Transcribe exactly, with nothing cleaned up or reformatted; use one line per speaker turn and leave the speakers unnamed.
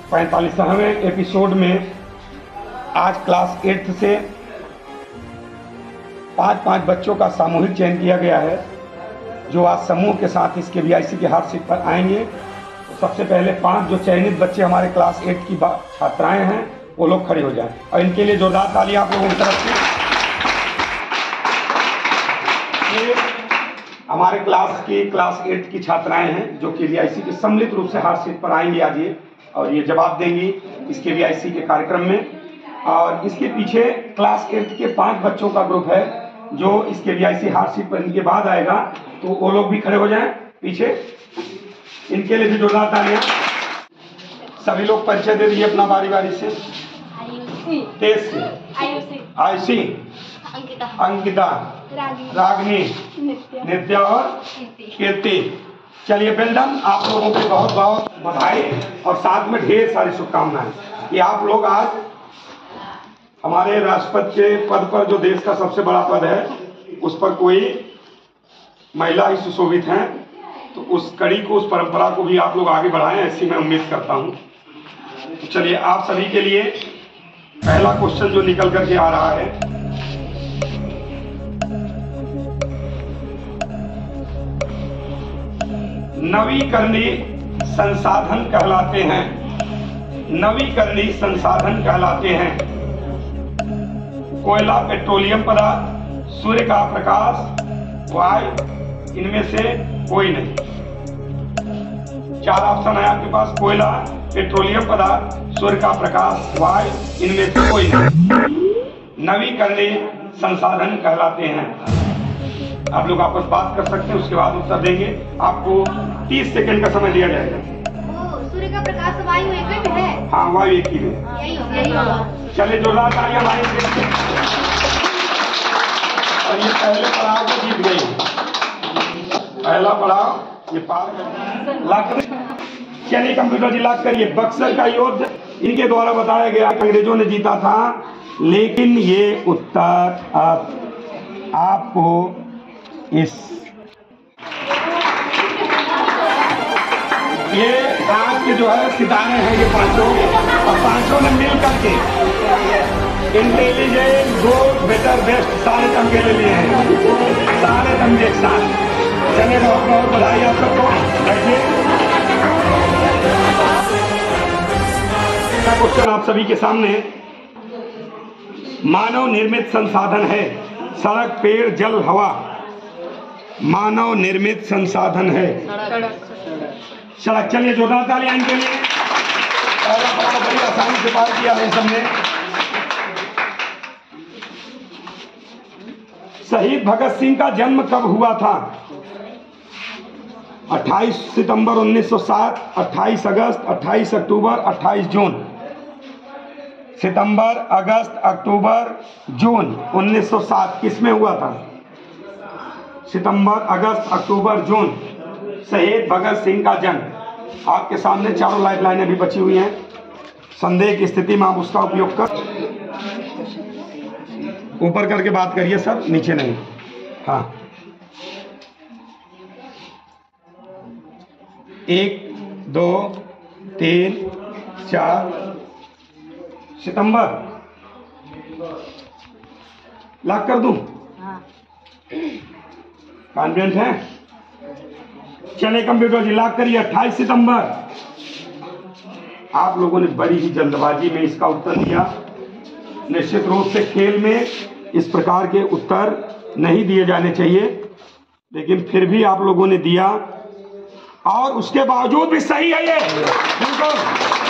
पैंतालीसवें episode में आज class eighth से पांच पांच बच्चों का सामूहिक चयन किया गया है जो आज समूह के साथ इस के वी आई सी के हार्ड सीट पर आएंगे। तो सबसे पहले पांच जो चयनित बच्चे हमारे क्लास एट की छात्राएं हैं वो लोग खड़े हो जाएं और इनके लिए जोरदार ताली आप लोगों की तरफ से। ये हमारे क्लास की क्लास एट की छात्राएं हैं जो कि वी आई सी के सम्मिलित रूप से हार्ड सीट पर आएंगी आज ये और ये जवाब देंगी इसके वी आई सी के कार्यक्रम में। और इसके पीछे क्लास एट के पांच बच्चों का ग्रुप है जो इसके V I C hard seat पर इनके बाद आएगा, तो वो लोग भी खड़े हो जाएं पीछे, इनके लिए भी जोरदार तालियां। सभी लोग परिचय दे दीजिए अपना बारी बारी से। तेज से आयुषी, अंकिता, रागनी, नित्या और कीर्ति। चलिए बेलडन, आप लोगों को बहुत बहुत बधाई और साथ में ढेर सारी शुभकामनाएं कि आप लोग आज हमारे राष्ट्रपति के पद पर, जो देश का सबसे बड़ा पद है, उस पर कोई महिला ही सुशोभित हैं, तो उस कड़ी को, उस परंपरा को भी आप लोग आगे बढ़ाएं, ऐसी मैं उम्मीद करता हूं। तो चलिए आप सभी के लिए पहला क्वेश्चन जो निकल करके आ रहा है, नवीकरणीय संसाधन कहलाते हैं, नवीकरणीय संसाधन कहलाते हैं कोयला, पेट्रोलियम पदार्थ, सूर्य का प्रकाश, वायु, इनमें से कोई नहीं। चार ऑप्शन है आपके पास, कोयला, पेट्रोलियम पदार्थ, सूर्य का प्रकाश, वायु, इनमें से कोई नहीं। नवीकरणीय संसाधन कहलाते हैं। आप लोग आपस बात कर सकते हैं, उसके बाद उत्तर देंगे। आपको तीस सेकंड का समय दिया जाएगा।
सूर्य का प्रकाश वायु एक है।
हाँ, वायु एक ही है।
यही होगा।
चलिए जोरदार तालियां हमारे लिए। और ये पहले पड़ाव को जीत गई, पहला पड़ाव ये पार कर लाख। चलिए कंप्यूटर जी लॉक करिए। बक्सर का युद्ध इनके द्वारा बताया गया, अंग्रेजों ने जीता था, लेकिन ये उत्तर आप, आपको इस ये आज के जो है सितारे हैं ये पांचों, और पांचों ने मिल करके इंटेलिजेंट, गुड, बेटर, बेस्ट सारे तमगे ले लिए हैं, सारे तमगे एक साथ। चलिए बहुत बहुत बधाई आप सबको। बैठिए। क्वेश्चन आप सभी के सामने, मानव निर्मित संसाधन है सड़क, पेड़, जल, हवा। मानव निर्मित संसाधन है सड़क। चलिए जोरदार तालियां इनके लिए। पहला पड़ाव बड़ी आसानी से पार किया है सबने। शहीद भगत सिंह का जन्म कब हुआ था? अट्ठाईस सितंबर उन्नीस सौ सात, अट्ठाईस अगस्त, अट्ठाईस अक्टूबर, अट्ठाईस जून। सितंबर, अगस्त, अक्टूबर, जून उन्नीस सौ सात किस में हुआ था? सितंबर, अगस्त, अक्टूबर, जून, शहीद भगत सिंह का जन्म। आपके सामने चारों लाइफ लाइनें भी बची हुई हैं, संदेह की स्थिति में आप उसका उपयोग कर, ऊपर करके बात करिए सर, नीचे नहीं। हाँ, एक, दो, तीन, चार, सितंबर लॉक कर दूं? कॉन्फिडेंट है? चले कंप्यूटर जी लॉक करिए। अट्ठाईस सितंबर। आप लोगों ने बड़ी ही जल्दबाजी में इसका उत्तर दिया। निश्चित रूप से खेल में इस प्रकार के उत्तर नहीं दिए जाने चाहिए, लेकिन फिर भी आप लोगों ने दिया और उसके बावजूद भी सही है ये, बिल्कुल।